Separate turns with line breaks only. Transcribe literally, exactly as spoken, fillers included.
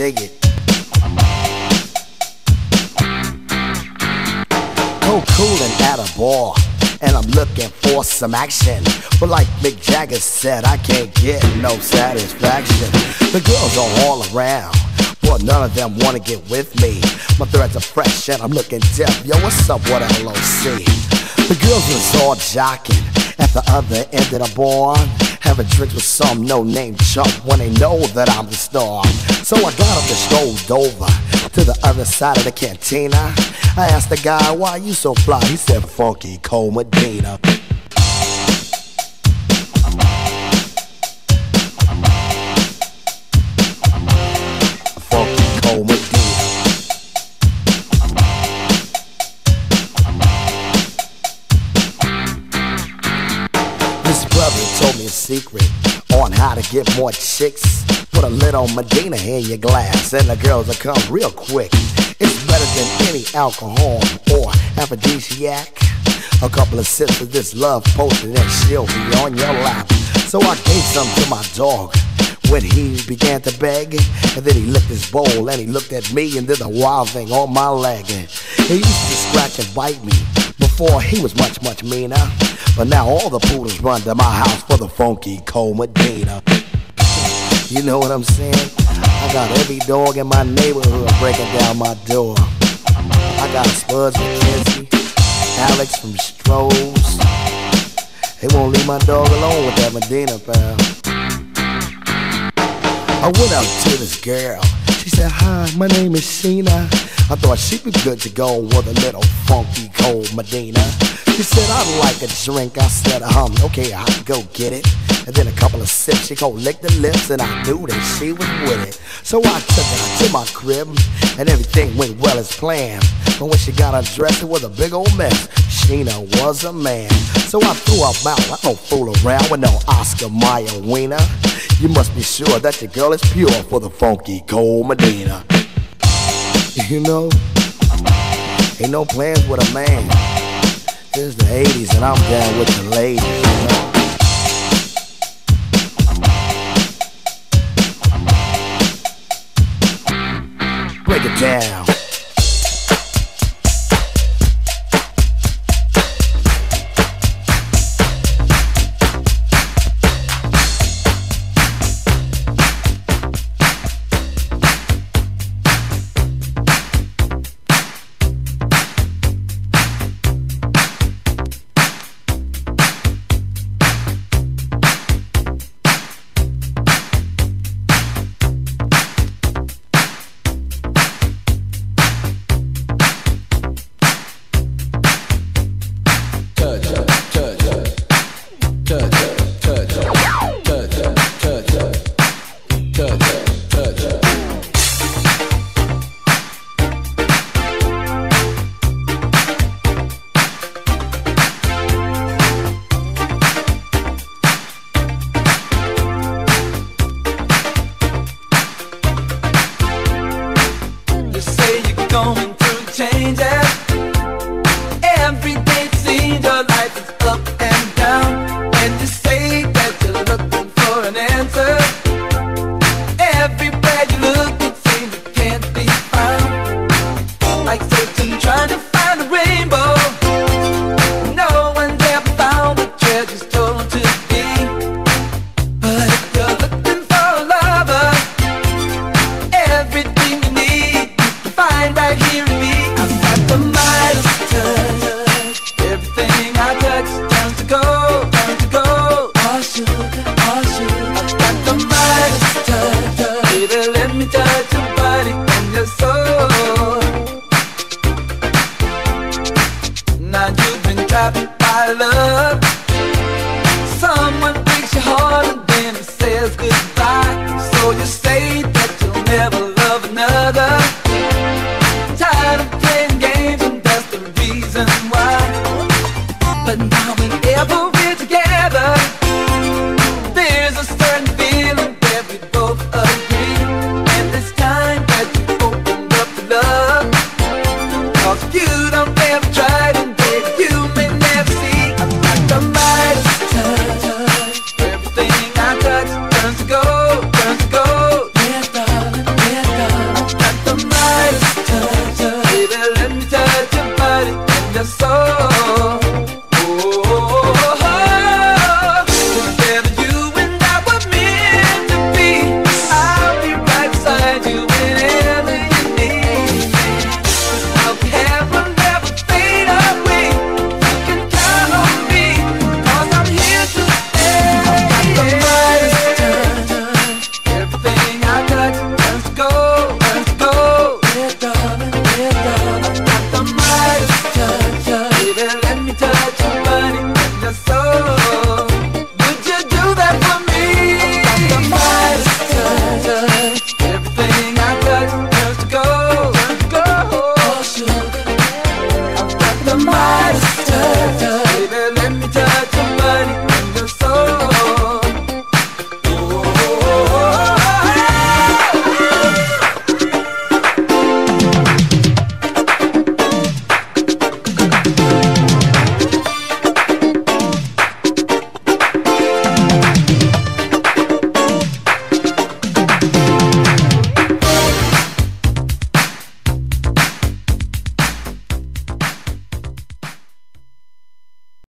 dig it. So cool and at a bar, and I'm looking for some action. But like Mick Jagger said, I can't get no satisfaction. The girls are all around, but none of them wanna get with me. My threads are fresh and I'm looking deaf. Yo, what's up, what L O C? The girls was all jocking at the other end of the bar, having drinks with some no-name chump when they know that I'm the star. So I got up and strolled over to the other side of the cantina. I asked the guy, why you so fly? He said, Funky Cold Medina. Funky Cold Medina. This brother told me a secret on how to get more chicks. Put a little Medina in your glass and the girls will come real quick. It's better than any alcohol or aphrodisiac. A couple of sips of this love potion and she'll be on your lap. So I gave some to my dog when he began to beg, and then he licked his bowl and he looked at me and did a wild thing on my leg. He used to scratch and bite me before he was much, much meaner. But now all the poodles run to my house for the Funky Cold Medina. You know what I'm saying? I got every dog in my neighborhood breaking down my door. I got Spuds McKenzie, Alex from Strohs. They won't leave my dog alone with that Medina, pal. I went out to this girl. She said, hi, my name is Sheena. I thought she'd be good to go with a little Funky Cold Medina. She said, I'd like a drink. I said, um, okay, I'll go get it. And then a couple of sips, she go lick the lips, and I knew that she was with it. So I took her to my crib, and everything went well as planned. But when she got undressed, it was a big old mess. Sheena was a man. So I threw her out. I don't fool around with no Oscar Mayer wiener. You must be sure that your girl is pure for the Funky Cold Medina. You know, ain't no plans with a man. It's the eighties and I'm down with the ladies, you know. Break it down.